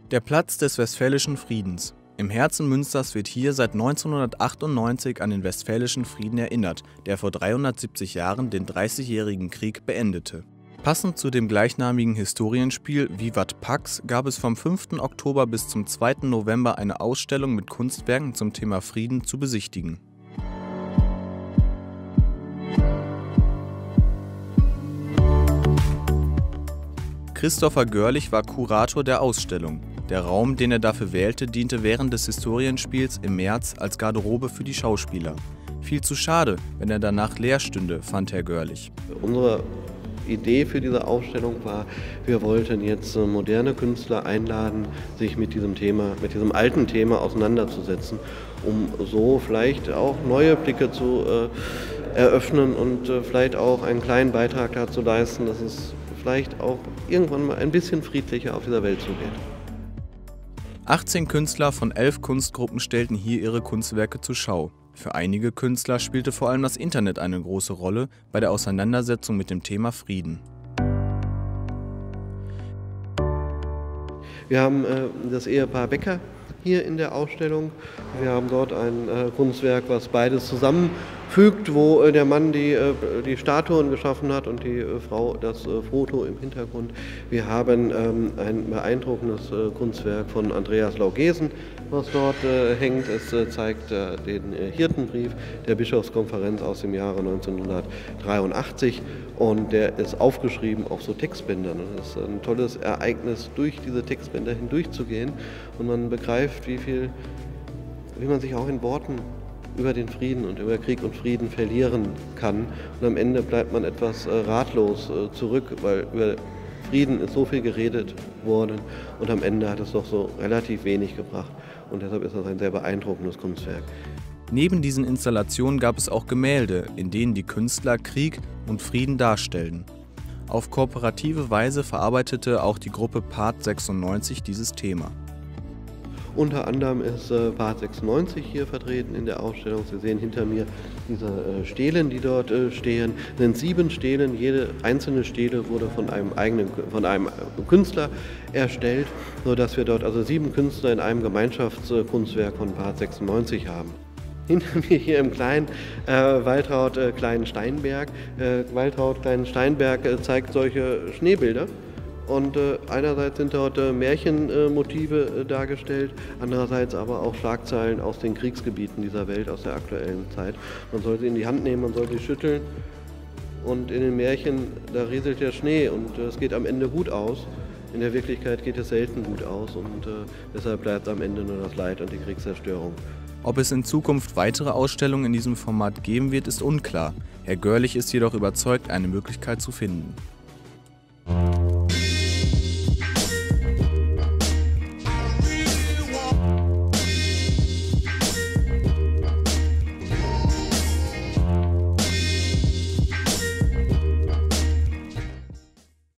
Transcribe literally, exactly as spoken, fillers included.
Der Platz des Westfälischen Friedens. Im Herzen Münsters wird hier seit neunzehnhundertachtundneunzig an den Westfälischen Frieden erinnert, der vor dreihundertsiebzig Jahren den Dreißigjährigen Krieg beendete. Passend zu dem gleichnamigen Historienspiel Vivat Pax gab es vom fünften Oktober bis zum zweiten November eine Ausstellung mit Kunstwerken zum Thema Frieden zu besichtigen. Christopher Görlich war Kurator der Ausstellung. Der Raum, den er dafür wählte, diente während des Historienspiels im März als Garderobe für die Schauspieler. Viel zu schade, wenn er danach leer stünde, fand Herr Görlich. Unsere Idee für diese Ausstellung war, wir wollten jetzt moderne Künstler einladen, sich mit diesem Thema, mit diesem alten Thema auseinanderzusetzen, um so vielleicht auch neue Blicke zu äh, eröffnen und äh, vielleicht auch einen kleinen Beitrag dazu leisten, dass es vielleicht auch irgendwann mal ein bisschen friedlicher auf dieser Welt zugeht. achtzehn Künstler von elf Kunstgruppen stellten hier ihre Kunstwerke zur Schau. Für einige Künstler spielte vor allem das Internet eine große Rolle bei der Auseinandersetzung mit dem Thema Frieden. Wir haben äh, das Ehepaar Becker hier in der Ausstellung. Wir haben dort ein äh, Kunstwerk, was beides zusammenfügt, wo äh, der Mann die, äh, die Statuen geschaffen hat und die äh, Frau das äh, Foto im Hintergrund. Wir haben ähm, ein beeindruckendes äh, Kunstwerk von Andreas Laugesen, was dort äh, hängt. Es äh, zeigt äh, den äh, Hirtenbrief der Bischofskonferenz aus dem Jahre neunzehnhundertdreiundachtzig und der ist aufgeschrieben auf so Textbändern. Es ist ein tolles Ereignis, durch diese Textbänder hindurchzugehen und man begreift, wie viel, wie man sich auch in Worten über den Frieden und über Krieg und Frieden verlieren kann. Und am Ende bleibt man etwas äh, ratlos äh, zurück, weil über Frieden ist so viel geredet worden und am Ende hat es doch so relativ wenig gebracht. Und deshalb ist das ein sehr beeindruckendes Kunstwerk. Neben diesen Installationen gab es auch Gemälde, in denen die Künstler Krieg und Frieden darstellten. Auf kooperative Weise verarbeitete auch die Gruppe Part sechsundneunzig dieses Thema. Unter anderem ist äh, Part sechsundneunzig hier vertreten in der Ausstellung. Sie sehen hinter mir diese äh, Stelen, die dort äh, stehen. Es sind sieben Stelen, jede einzelne Stele wurde von einem eigenen, von einem Künstler erstellt, sodass wir dort also sieben Künstler in einem Gemeinschaftskunstwerk von Part sechsundneunzig haben. Hinter mir hier im kleinen äh, Waltraud äh, Kleinen Steinberg. Äh, Waltraud Kleinen Steinberg äh, zeigt solche Schneebilder. Und äh, einerseits sind dort äh, Märchenmotive äh, dargestellt, andererseits aber auch Schlagzeilen aus den Kriegsgebieten dieser Welt, aus der aktuellen Zeit. Man soll sie in die Hand nehmen, man soll sie schütteln und in den Märchen, da rieselt der Schnee und äh, es geht am Ende gut aus. In der Wirklichkeit geht es selten gut aus und äh, deshalb bleibt am Ende nur das Leid und die Kriegszerstörung. Ob es in Zukunft weitere Ausstellungen in diesem Format geben wird, ist unklar. Herr Görlich ist jedoch überzeugt, eine Möglichkeit zu finden.